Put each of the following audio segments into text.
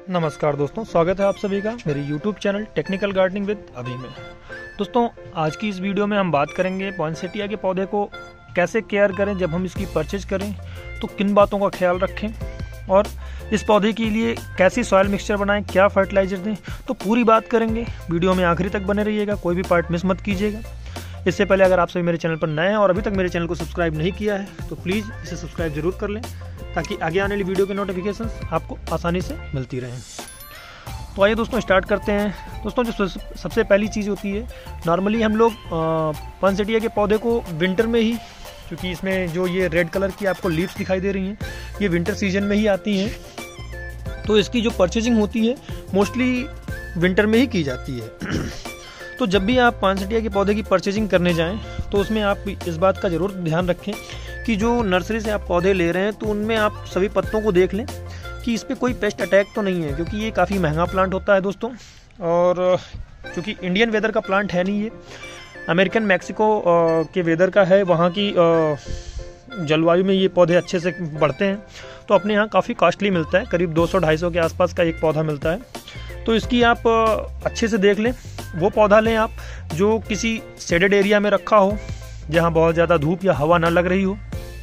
नमस्कार दोस्तों, स्वागत है आप सभी का मेरे YouTube channel technical gardening with Abhi में। दोस्तों, आज की इस वीडियो में हम बात करेंगे पॉइंसेटिया के पौधे को कैसे केयर करें। जब हम इसकी परचेज करें तो किन बातों का ख्याल रखें और इस पौधे के लिए कैसी सॉइल मिक्सचर बनाएं, क्या फर्टिलाइजर दें, तो पूरी बात करेंगे। वीडियो में आखिरी तक बने रहिएगा, कोई भी पार्ट मिस मत कीजिएगा। इससे पहले अगर आप सभी मेरे चैनल पर नए हैं और अभी तक मेरे चैनल को सब्सक्राइब नहीं किया है तो प्लीज़ इसे सब्सक्राइब जरूर कर लें ताकि आगे आने वाली वीडियो के नोटिफिकेशंस आपको आसानी से मिलती रहें। तो आइए दोस्तों स्टार्ट करते हैं। दोस्तों, जो सबसे पहली चीज़ होती है, नॉर्मली हम लोग पॉइंसेटिया के पौधे को विंटर में ही, क्योंकि इसमें जो ये रेड कलर की आपको लीव्स दिखाई दे रही हैं ये विंटर सीजन में ही आती हैं, तो इसकी जो परचेजिंग होती है मोस्टली विंटर में ही की जाती है। तो जब भी आप पॉइंसेटिया के पौधे की परचेजिंग करने जाएं तो उसमें आप इस बात का ज़रूर ध्यान रखें कि जो नर्सरी से आप पौधे ले रहे हैं तो उनमें आप सभी पत्तों को देख लें कि इस पर कोई पेस्ट अटैक तो नहीं है, क्योंकि ये काफ़ी महंगा प्लांट होता है दोस्तों। और क्योंकि इंडियन वेदर का प्लांट है नहीं, ये अमेरिकन मैक्सिको के वेदर का है, वहाँ की जलवायु में ये पौधे अच्छे से बढ़ते हैं। तो अपने यहाँ काफ़ी कॉस्टली मिलता है, करीब 200-250 के आसपास का एक पौधा मिलता है। तो इसकी आप अच्छे से देख लें, वो पौधा लें आप जो किसी शेडेड एरिया में रखा हो, जहाँ बहुत ज़्यादा धूप या हवा ना लग रही हो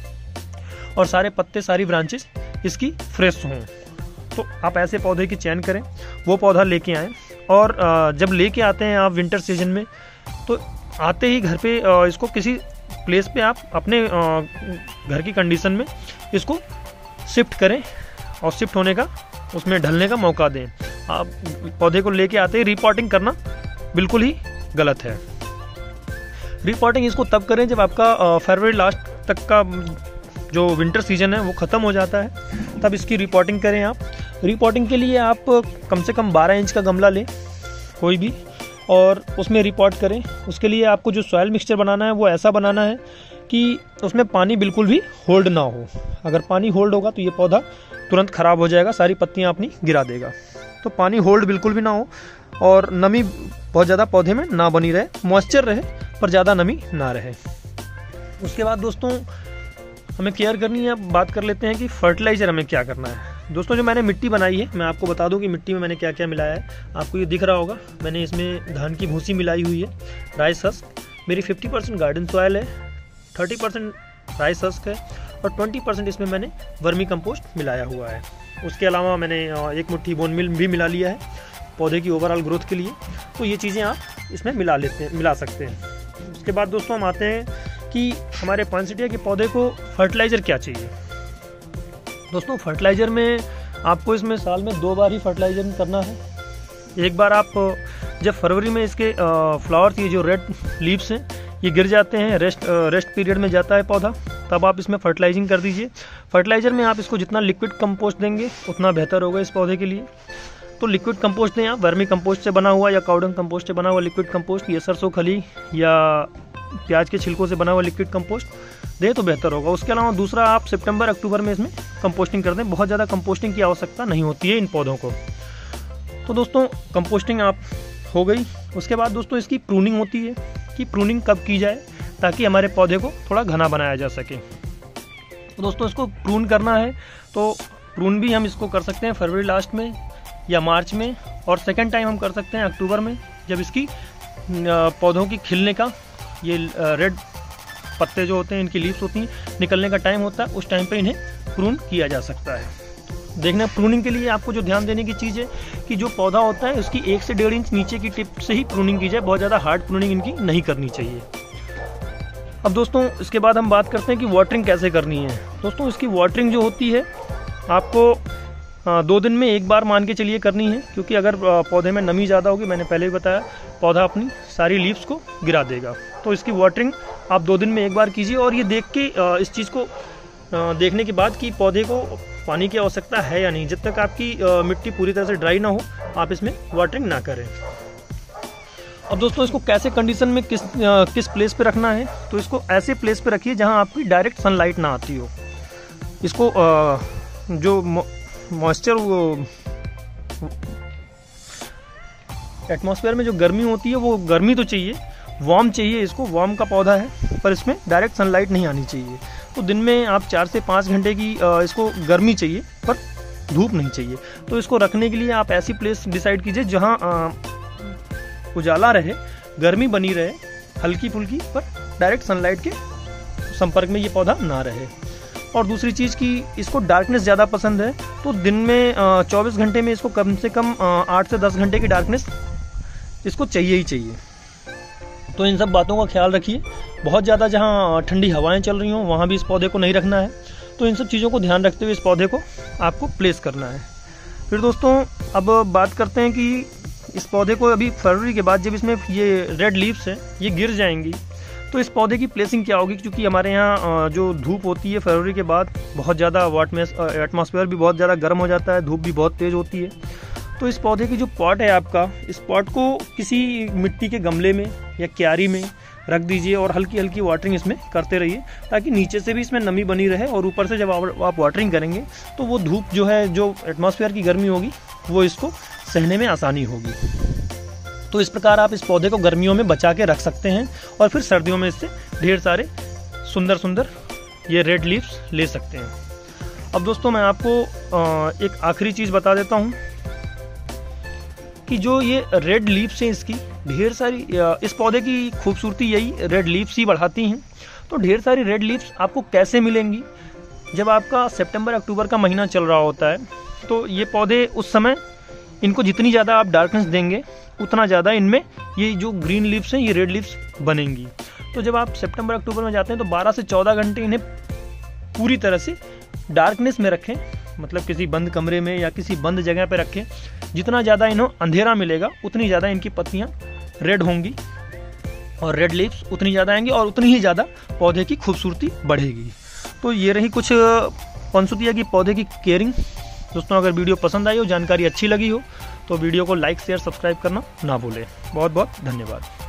और सारे पत्ते, सारी ब्रांचेस इसकी फ्रेश हों। तो आप ऐसे पौधे की चयन करें, वो पौधा लेके आएँ। और जब लेके आते हैं आप विंटर सीजन में, तो आते ही घर पे इसको किसी प्लेस पे आप अपने घर की कंडीशन में इसको शिफ्ट करें और शिफ्ट होने का, उसमें ढलने का मौका दें। आप पौधे को लेके आते ही रिपॉटिंग करना बिल्कुल ही गलत है। रिपॉटिंग इसको तब करें जब आपका फरवरी लास्ट तक का जो विंटर सीजन है वो ख़त्म हो जाता है, तब इसकी रिपॉटिंग करें आप। रिपॉटिंग के लिए आप कम से कम 12 इंच का गमला लें कोई भी, और उसमें रिपॉट करें। उसके लिए आपको जो सॉइल मिक्सचर बनाना है वो ऐसा बनाना है कि उसमें पानी बिल्कुल भी होल्ड ना हो। अगर पानी होल्ड होगा तो ये पौधा तुरंत ख़राब हो जाएगा, सारी पत्तियाँ अपनी गिरा देगा। तो पानी होल्ड बिल्कुल भी ना हो और नमी बहुत ज़्यादा पौधे में ना बनी रहे, मॉइस्चर रहे पर ज़्यादा नमी ना रहे। उसके बाद दोस्तों हमें केयर करनी है। अब बात कर लेते हैं कि फर्टिलाइज़र हमें क्या करना है। दोस्तों, जो मैंने मिट्टी बनाई है, मैं आपको बता दूं कि मिट्टी में मैंने क्या क्या मिलाया है। आपको ये दिख रहा होगा, मैंने इसमें धान की भूसी मिलाई हुई है, राइस हस्क। मेरी 50% गार्डन सॉयल है, 30% राइस हस्क है और 20% इसमें मैंने वर्मी कंपोस्ट मिलाया हुआ है। उसके अलावा मैंने एक मुट्ठी बोन मिल भी मिला लिया है पौधे की ओवरऑल ग्रोथ के लिए। तो ये चीज़ें आप इसमें मिला सकते हैं। उसके बाद दोस्तों हम आते हैं कि हमारे पॉइंसेटिया के पौधे को फर्टिलाइज़र क्या चाहिए। दोस्तों, फर्टिलाइज़र में आपको इसमें साल में 2 बार ही फर्टिलाइजर करना है। एक बार आप जब फरवरी में इसके फ्लावर्स, ये जो रेड लीव्स हैं, ये गिर जाते हैं, रेस्ट पीरियड में जाता है पौधा, तब आप इसमें फर्टिलाइजिंग कर दीजिए। फर्टिलाइज़र में आप इसको जितना लिक्विड कंपोस्ट देंगे उतना बेहतर होगा इस पौधे के लिए। तो लिक्विड कंपोस्ट दें आप, वर्मी कंपोस्ट से बना हुआ या काउडंग कंपोस्ट से बना हुआ लिक्विड कंपोस्ट, या सरसों खली या प्याज के छिलकों से बना हुआ लिक्विड कंपोस्ट दें तो बेहतर होगा। उसके अलावा दूसरा, आप सितंबर अक्टूबर में इसमें कंपोस्टिंग कर दें। बहुत ज़्यादा कंपोस्टिंग की आवश्यकता नहीं होती है इन पौधों को। तो दोस्तों, कंपोस्टिंग आप हो गई। उसके बाद दोस्तों इसकी प्रूनिंग होती है कि प्रूनिंग कब की जाए ताकि हमारे पौधे को थोड़ा घना बनाया जा सके। तो दोस्तों, इसको प्रून करना है तो प्रून भी हम इसको कर सकते हैं फरवरी लास्ट में या मार्च में, और सेकेंड टाइम हम कर सकते हैं अक्टूबर में, जब इसकी पौधों की खिलने का, ये रेड पत्ते जो होते हैं, इनकी लीव्स होती हैं, निकलने का टाइम होता है, उस टाइम पे इन्हें प्रून किया जा सकता है। देखना, प्रूनिंग के लिए आपको जो ध्यान देने की चीज़ है कि जो पौधा होता है उसकी 1 से 1.5 इंच नीचे की टिप से ही प्रूनिंग की जाए। बहुत ज़्यादा हार्ड प्रूनिंग इनकी नहीं करनी चाहिए। अब दोस्तों इसके बाद हम बात करते हैं कि वाटरिंग कैसे करनी है। दोस्तों, इसकी वाटरिंग जो होती है आपको 2 दिन में 1 बार मान के चलिए करनी है, क्योंकि अगर पौधे में नमी ज़्यादा होगी, मैंने पहले भी बताया, पौधा अपनी सारी लीव्स को गिरा देगा। तो इसकी वाटरिंग आप 2 दिन में 1 बार कीजिए। और ये देख के, इस चीज़ को देखने के बाद कि पौधे को पानी की आवश्यकता है या नहीं, जब तक आपकी मिट्टी पूरी तरह से ड्राई ना हो आप इसमें वाटरिंग ना करें। अब दोस्तों, इसको कैसे कंडीशन में किस प्लेस पे रखना है, तो इसको ऐसे प्लेस पे रखिए जहां आपकी डायरेक्ट सनलाइट ना आती हो। इसको जो मॉइस्चर, वो एटमॉस्फेयर में जो गर्मी होती है वो गर्मी तो चाहिए, वार्म चाहिए। इसको वार्म का पौधा है पर इसमें डायरेक्ट सनलाइट नहीं आनी चाहिए। तो दिन में आप 4 से 5 घंटे की इसको गर्मी चाहिए, पर धूप नहीं चाहिए। तो इसको रखने के लिए आप ऐसी प्लेस डिसाइड कीजिए जहाँ उजाला रहे, गर्मी बनी रहे, हल्की फुल्की, पर डायरेक्ट सनलाइट के संपर्क में ये पौधा ना रहे। और दूसरी चीज़ कि इसको डार्कनेस ज़्यादा पसंद है, तो दिन में 24 घंटे में इसको कम से कम 8 से 10 घंटे की डार्कनेस इसको चाहिए ही चाहिए। तो इन सब बातों का ख्याल रखिए। बहुत ज़्यादा जहाँ ठंडी हवाएं चल रही हों वहाँ भी इस पौधे को नहीं रखना है। तो इन सब चीज़ों को ध्यान रखते हुए इस पौधे को आपको प्लेस करना है। फिर दोस्तों अब बात करते हैं कि इस पौधे को अभी फरवरी के बाद जब इसमें ये रेड लीव्स हैं ये गिर जाएंगी, तो इस पौधे की प्लेसिंग क्या होगी, क्योंकि हमारे यहाँ जो धूप होती है फरवरी के बाद बहुत ज़्यादा एटमॉस्फेयर भी बहुत ज़्यादा गर्म हो जाता है, धूप भी बहुत तेज़ होती है। तो इस पौधे की जो पॉट है आपका, इस पॉट को किसी मिट्टी के गमले में या क्यारी में रख दीजिए और हल्की हल्की वाटरिंग इसमें करते रहिए, ताकि नीचे से भी इसमें नमी बनी रहे और ऊपर से जब आप वाटरिंग करेंगे तो वो धूप जो है, जो एटमॉस्फेयर की गर्मी होगी, वो इसको सहने में आसानी होगी। तो इस प्रकार आप इस पौधे को गर्मियों में बचा के रख सकते हैं और फिर सर्दियों में इससे ढेर सारे सुंदर सुंदर ये रेड लीव्स ले सकते हैं। अब दोस्तों मैं आपको एक आखिरी चीज़ बता देता हूँ कि जो ये रेड लीव्स हैं इसकी ढेर सारी, इस पौधे की खूबसूरती यही रेड लीव्स ही बढ़ाती हैं। तो ढेर सारी रेड लीव्स आपको कैसे मिलेंगी, जब आपका सितंबर अक्टूबर का महीना चल रहा होता है, तो ये पौधे उस समय इनको जितनी ज़्यादा आप डार्कनेस देंगे उतना ज़्यादा इनमें ये जो ग्रीन लीव्स हैं ये रेड लीव्स बनेंगी। तो जब आप सितंबर अक्टूबर में जाते हैं तो 12 से 14 घंटे इन्हें पूरी तरह से डार्कनेस में रखें, मतलब किसी बंद कमरे में या किसी बंद जगह पर रखें। जितना ज़्यादा इन्हें अंधेरा मिलेगा उतनी ज़्यादा इनकी पत्तियाँ रेड होंगी और रेड लीव्स उतनी ज़्यादा आएंगी और उतनी ही ज़्यादा पौधे की खूबसूरती बढ़ेगी। तो ये रही कुछ पनसुतिया की पौधे की केयरिंग। दोस्तों अगर वीडियो पसंद आई हो, जानकारी अच्छी लगी हो, तो वीडियो को लाइक शेयर सब्सक्राइब करना ना भूलें। बहुत बहुत धन्यवाद।